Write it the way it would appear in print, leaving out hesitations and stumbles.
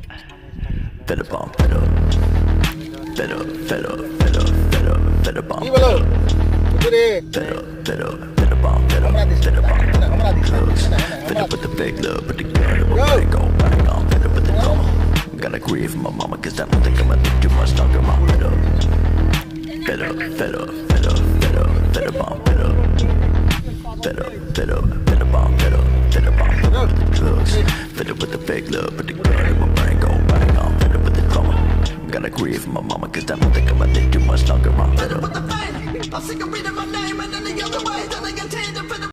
Fed up on fed up. Fed up, fed up, fed up, fed up, fed up on fed up. Fed up, fed up, fed up on fed up, fed up on drugs. Fed up with the fake love, but the gun in my brain go bang on. Fed up with the drama. Gotta grieve for my mama, cause I don't think I'ma live too much longer. I'm fed up. Fed up, fed up, fed up, fed up, fed up on fed up. Fed up, fed up, fed up on fed up, fed up on fed up with the drugs. Fed up with the fake love, but the gun in my brain go bang on. Fed up with the drama. Gotta grieve for my mama, cause I don't think I'ma live too much longer. I'm fed up. I'm sick of reading my name and then the other way, then I get